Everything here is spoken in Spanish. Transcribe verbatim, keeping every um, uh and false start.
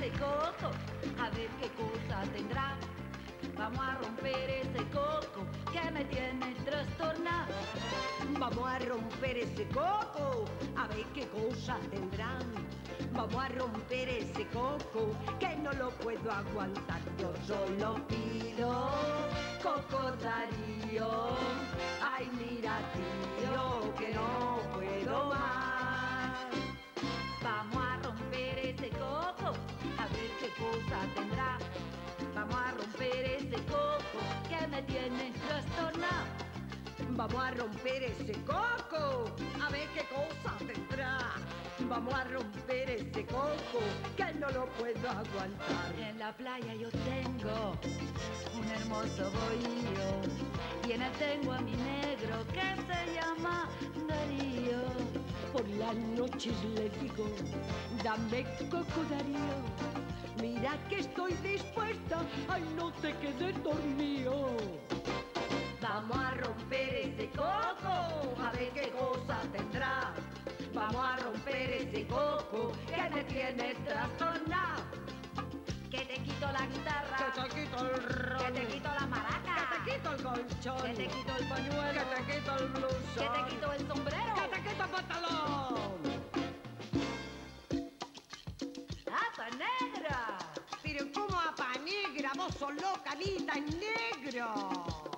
ese coco, a ver qué cosa tendrá. Vamos a romper ese coco que me tiene trastornado. Vamos a romper ese coco, a ver qué cosa tendrán. Vamos a romper ese coco, que no lo puedo aguantar. Yo solo pido Coco Darío. Ay, mira, tío, que no puedo más. Vamos a romper ese coco, a ver qué cosa tendrá. Vamos a romper ese coco que me tiene trastornado. Vamos a romper ese coco, a ver qué cosa tendrá. Vamos a romper ese coco, que no lo puedo aguantar. En la playa yo tengo un hermoso bohío y en él tengo a mi negro que se llama Darío. Por las noches le digo, dame Coco Darío. Mira que estoy dispuesta, ay, no te quedes dormido. Vamos a romper ese coco, a ver qué cosa tendrá. Vamos a romper ese coco que me tiene trastornado. Que te quito la guitarra, Que te quito el ron, que te quito la maraca, que te quito el colchón, que te quito el pañuelo, que te quito el blusón, que te quito el sombrero, que te quito el pantalón. ¡Apa negra! Pero ¿cómo apa negra? Vos sos loca, Anita, es negro.